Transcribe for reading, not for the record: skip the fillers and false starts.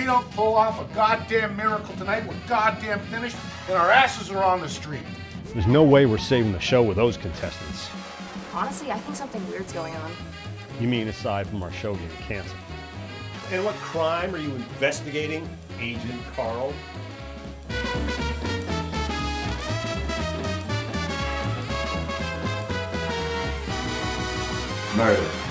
we don't pull off a goddamn miracle tonight, we're goddamn finished, and our asses are on the street. There's no way we're saving the show with those contestants. Honestly, I think something weird's going on. You mean aside from our show getting canceled? And what crime are you investigating, Agent Carl? Murder.